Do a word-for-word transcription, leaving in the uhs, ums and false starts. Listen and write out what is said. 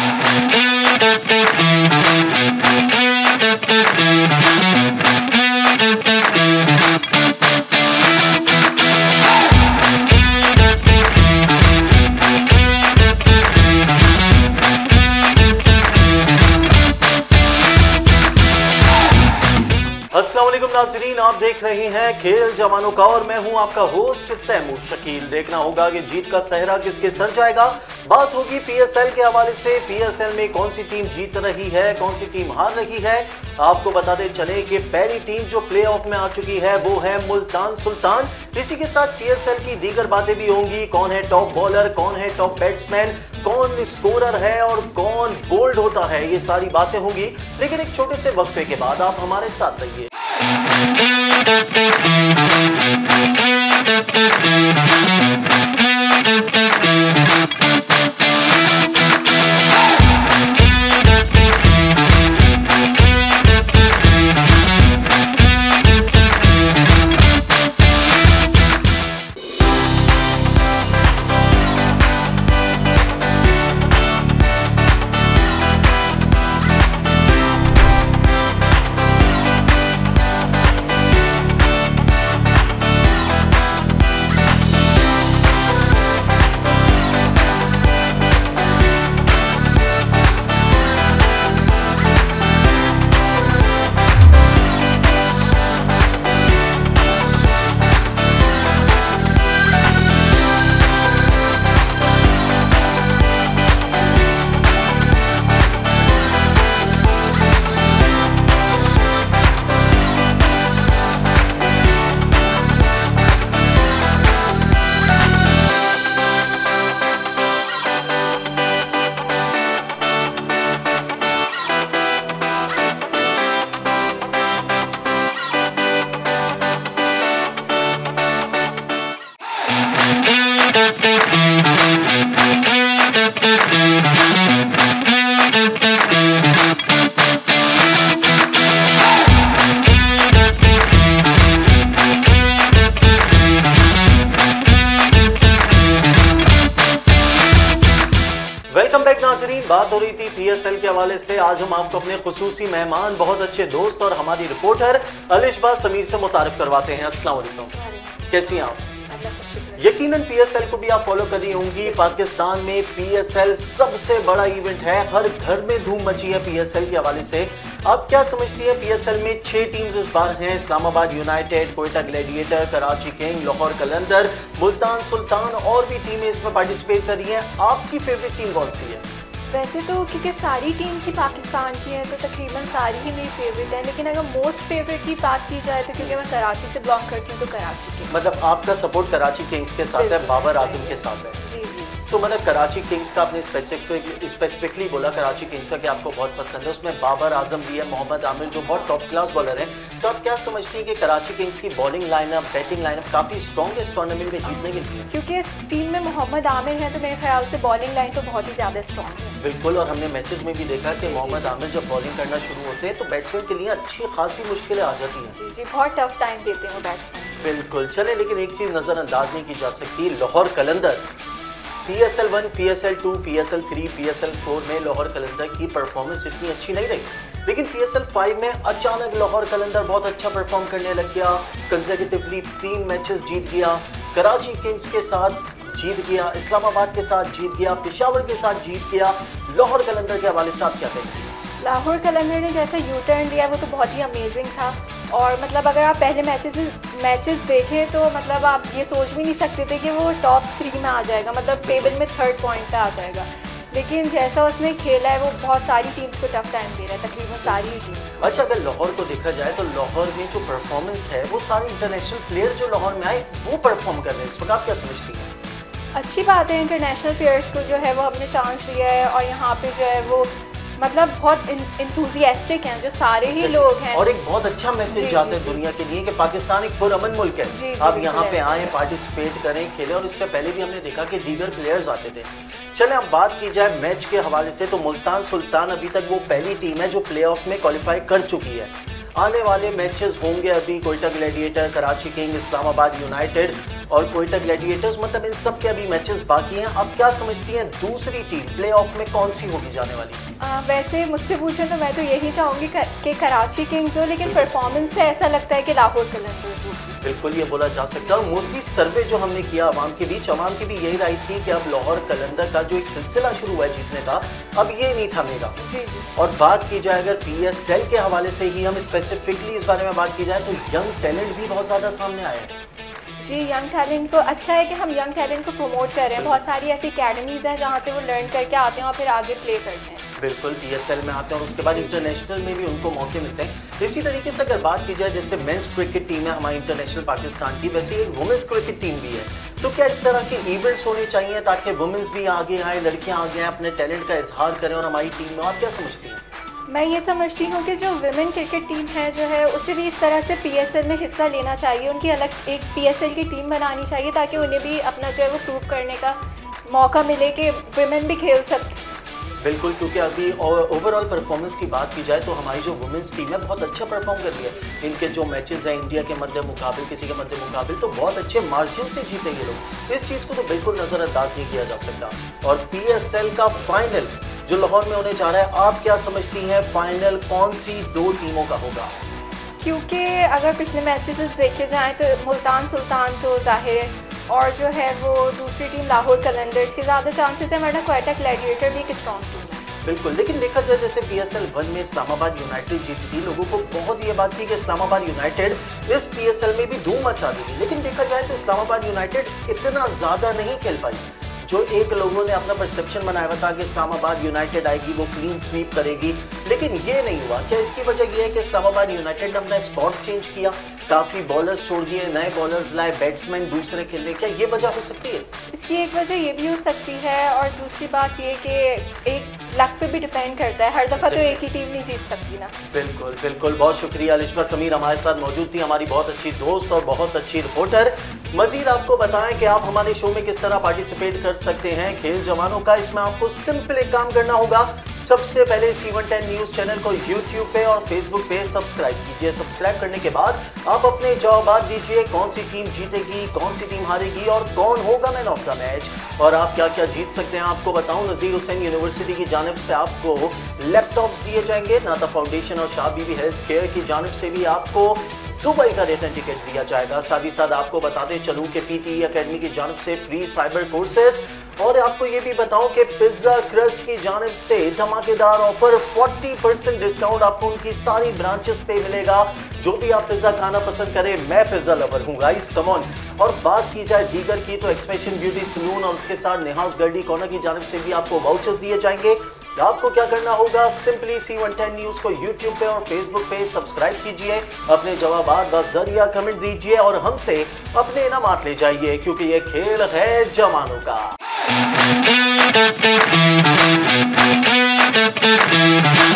अस्सलाम वालेकुम नाज़रीन, आप देख रहे हैं खेल जवानों का और मैं हूं आपका होस्ट तैमूर शकील। देखना होगा कि जीत का सहरा किसके सर जाएगा। बात होगी पीएसएल के हवाले से, पीएसएल में कौन सी टीम जीत रही है, कौन सी टीम हार रही है। आपको बताते चले कि पहली टीम जो प्लेऑफ में आ चुकी है वो है मुल्तान सुल्तान। इसी के साथ पीएसएल की दीगर बातें भी होंगी, कौन है टॉप बॉलर, कौन है टॉप बैट्समैन, कौन स्कोरर है और कौन बोल्ड होता है, ये सारी बातें होंगी। लेकिन एक छोटे से वक्फे के बाद आप हमारे साथ रहिए। वेलकम बैक नाज़रीन, बात हो रही थी पीएसएल के हवाले से। आज हम आपको अपने खुसूसी मेहमान, बहुत अच्छे दोस्त और हमारी रिपोर्टर अलिशबा समीर से मुतारिफ करवाते हैं। अस्सलाम वालेकुम, कैसी हैं आप? यकीनन पीएसएल को भी आप फॉलो कर रही होंगी। पाकिस्तान में पीएसएल सबसे बड़ा इवेंट है, हर घर में धूम मची है पीएसएल के हवाले से। आप क्या समझती है, पीएसएल में छह टीम्स इस बार हैं, Islamabad united, Quetta gladiator, Karachi king, Lahore Qalandar, Multan Sultan और भी टीमें इसमें पार्टिसिपेट कर रही हैं। आपकी फेवरेट टीम कौन सी है? वैसे तो क्योंकि सारी टीम्स ही पाकिस्तान की हैं तो तकरीबन सारी ही मेरी फेवरेट है, लेकिन अगर मोस्ट फेवरेट की बात की जाए तो क्योंकि मैं कराची से बिलोंग करती हूँ तो कराची किंग्स। मतलब आपका सपोर्ट कराची किंग्स के साथ है, बाबर आजम के साथ है? जी जी। तो मतलब कराची किंग्स का आपने स्पेसिफिक स्पेसिफिकली बोला कराची किंग्स का कि आपको बहुत पसंद है, उसमें बाबर आजम भी है, मोहम्मद आमिर जो बहुत टॉप क्लास बॉलर हैं। तो आप क्या समझती हैं कि कराची किंग्स की बॉलिंग लाइनअप, बैटिंग लाइनअप काफ़ी स्ट्रॉन्ग है इस टूर्नामेंट में जीतने के लिए? क्योंकि इस टीम में मोहम्मद आमिर है तो मेरे ख्याल से बॉलिंग लाइन तो बहुत ही ज़्यादा स्ट्रॉन्ग है। बिल्कुल, और हमने मैचेस में भी देखा कि मोहम्मद आमिर जब बॉलिंग करना शुरू होते हैं तो बैट्समैन के लिए अच्छी खासी मुश्किलें आ जाती हैं। जी जी, बहुत टफ टाइम देते हैं वो बैट्समैन। बिल्कुल, चले लेकिन एक चीज़ नज़रअंदाज नहीं की जा सकती, Lahore Qalandar PSL one, PSL two, PSL three, PSL four में लाहौर कलंदर की परफॉर्मेंस इतनी अच्छी नहीं रही, लेकिन पीएसएल फाइव में अचानक लाहौर कलंदर बहुत अच्छा परफॉर्म करने लग गया। कंसेक्यूटिवली तीन मैचेस जीत गया, कराची किंग्स के साथ जीत गया, इस्लामाबाद के साथ जीत गया, पेशावर के साथ जीत गया। लाहौर कलंदर के हवाले से आप क्या कहेंगे? लाहौर कलंदर ने जैसे यू टर्न लिया वो तो बहुत ही अमेजिंग था। और मतलब अगर आप पहले मैचेस मैचेस देखें तो मतलब आप ये सोच भी नहीं सकते थे कि वो टॉप थ्री में आ जाएगा, मतलब टेबल में थर्ड पॉइंट पे आ जाएगा। लेकिन जैसा उसने खेला है वो बहुत सारी टीम्स को टफ टाइम दे रहा है, तकरीबन सारी ही टीम्स को। अच्छा, अगर लाहौर को देखा जाए तो लाहौर में जो परफॉर्मेंस है वो सारे इंटरनेशनल प्लेयर जो लाहौर में आए वो परफॉर्म कर रहे हैं इस वक्त, आप क्या समझती हैं? अच्छी बात है, इंटरनेशनल प्लेयर्स को जो है वो हमने चांस दिया है और यहाँ पे जो है वो मतलब बहुत इंथुजियास्टिक हैं जो सारे ही लोग हैं। और एक बहुत अच्छा मैसेज जाता है दुनिया के लिए कि पाकिस्तान एक पुरअमन मुल्क है, जी, जी, आप यहाँ पे आएँ, पार्टिसिपेट करें, खेलें। और इससे पहले भी हमने देखा कि दीगर प्लेयर्स आते थे। चलें अब बात की जाए मैच के हवाले से तो मुल्तान सुल्तान अभी तक वो पहली टीम है जो प्लेऑफ में क्वालिफाई कर चुकी है। आने वाले मैचेस होंगे अभी Quetta gladiator, Karachi king, Islamabad united, और कोयटा ग्लैडिएटर्स, मतलब इन सब के अभी मैचेस बाकी हैं। अब क्या समझती हैं दूसरी टीम प्लेऑफ में कौन सी होगी जाने वाली? आ, वैसे मुझसे पूछें तो मैं तो यही चाहूँगी कि कराची किंग्स हो, लेकिन परफॉर्मेंस से ऐसा लगता है कि लाहौर कलंदर्स होगी। बिल्कुल ये बोला जा सकता है। और मोस्टली सर्वे जो हमने किया आवाम के बीच, आवाम की भी यही राय थी कि अब लाहौर कलंदर का जो एक सिलसिला शुरू हुआ है जीतने का, अब ये नहीं थमेगा। जी जी। और बात की जाए अगर पीएसएल के हवाले से ही हम स्पेसिफिकली इस बारे में बात की जाए तो यंग टैलेंट भी बहुत ज़्यादा सामने आया है। जी, यंग टैलेंट को अच्छा है कि हम यंग टैलेंट को प्रमोट कर रहे हैं। बहुत सारी ऐसी अकेडमीज़ हैं जहाँ से वो लर्न करके आते हैं और फिर आगे प्ले करते हैं। बिल्कुल, पीएसएल में आते हैं और उसके बाद इंटरनेशनल में भी उनको मौके मिलते हैं। इसी तरीके से अगर बात की जाए जैसे मेंस क्रिकेट टीम है हमारी इंटरनेशनल पाकिस्तान की, वैसे एक वुमेंस क्रिकेट टीम भी है। तो क्या इस तरह के इवेंट्स होने चाहिए ताकि वुमेंस भी आगे आए, लड़कियाँ आगे आए, अपने टैलेंट का इजहार करें और हमारी टीम में? आप क्या समझती हैं? मैं ये समझती हूँ कि जो विमेन क्रिकेट टीम है जो है उसे भी इस तरह से पीएसएल में हिस्सा लेना चाहिए। उनकी अलग एक पीएसएल की टीम बनानी चाहिए ताकि उन्हें भी अपना जो है वो प्रूव करने का मौका मिले कि विमेन भी खेल सकती। बिल्कुल, क्योंकि अभी ओवरऑल परफॉर्मेंस की बात की जाए तो हमारी जो वुमेंस टीम है बहुत अच्छा परफॉर्म कर रही है। इनके जो मैचेस हैं इंडिया के मध्य मुकाबले, किसी के मध्य मुकाबले, तो बहुत अच्छे मार्जिन से जीते ये लोग। इस चीज़ को तो बिल्कुल नज़रअंदाज नहीं किया जा सकता। और पीएसएल का फाइनल जो लाहौर में होने जा रहा है, आप क्या समझती हैं फाइनल कौन सी दो टीमों का होगा? क्योंकि अगर पिछले मैचेस देखे जाएँ तो मुल्तान सुल्तान तो जाहिर है, और जो है वो दूसरी टीम लाहौर कलंदर्स के ज़्यादा चांसेस है, वरना कोयटा ग्लैडिएटर भी एक स्ट्रॉन्ग टीम है। बिल्कुल, लेकिन देखा जाए जैसे पीएसएल वन में इस्लामाबाद यूनाइटेड जीती थी, लोगों को बहुत ये बात थी कि इस्लामाबाद यूनाइटेड इस पीएसएल में भी धूम मचा देगी। लेकिन देखा जाए तो इस्लामाबाद यूनाइटेड इतना ज़्यादा नहीं खेल पाई। जो एक लोगों ने अपना परसेप्शन बनाया हुआ था कि इस्लामाबाद यूनाइटेड आएगी, वो क्लीन स्वीप करेगी, लेकिन ये नहीं हुआ। क्या इसकी वजह ये है कि इस्लामाबाद यूनाइटेड ने अपना स्क्वाड चेंज किया, काफ़ी बॉलर्स छोड़ दिए, नए बॉलर्स लाए, बैट्समैन दूसरे खेलने? क्या ये वजह हो सकती है? इसकी एक वजह ये भी हो सकती है, और दूसरी बात ये कि एक लक पे भी डिपेंड करता है। हर दफ़ा तो एक ही टीम नहीं जीत सकती ना। बिल्कुल बिल्कुल, बहुत शुक्रिया। लिशमा समीर हमारे साथ मौजूद थी, हमारी बहुत अच्छी दोस्त और बहुत अच्छी रिपोर्टर। मजीद आपको बताएं कि आप हमारे शो में किस तरह पार्टिसिपेट कर सकते हैं खेल जवानों का। इसमें आपको सिंपल एक काम करना होगा, सबसे पहले C one ten news channel को यूट्यूब पे और फेसबुक पे सब्सक्राइब कीजिए। सब्सक्राइब करने के बाद आप अपने जवाब दीजिए, कौन सी टीम जीतेगी, कौन सी टीम हारेगी और कौन होगा मैन ऑफ द मैच, और आप क्या क्या जीत सकते हैं आपको बताऊं। नज़ीर हुसैन यूनिवर्सिटी की जानिब से आपको लैपटॉप्स दिए जाएंगे, नाता फाउंडेशन और शाह बीबी हेल्थ केयर की जानिब से भी आपको दुबई का रिटर्न टिकट दिया जाएगा। साथ ही साथ आपको बताते चलूं कि पीटीई एकेडमी की जानिब से फ्री साइबर कोर्सेज, और आपको ये भी बताऊं कि पिज्जा क्रस्ट की जानिब से धमाकेदार ऑफर, चालीस परसेंट डिस्काउंट आपको उनकी सारी ब्रांचेस पे मिलेगा। जो भी आप पिज्जा खाना पसंद करें, मैं पिज्जा लवर हूँ गाइस, कम ऑन। और बात की जाए दीगर की तो एक्सप्रेशन ब्यूटी सलून और उसके साथ नेहाज गर्डी कॉर्नर की जानिब से भी आपको वाउचर्स दिए जाएंगे। आपको क्या करना होगा, simply C one ten news को यूट्यूब पे और फेसबुक पे सब्सक्राइब कीजिए, अपने जवाब बजरिया कमेंट दीजिए और हमसे अपने इनामात ले जाइए, क्योंकि ये खेल है जवानों का।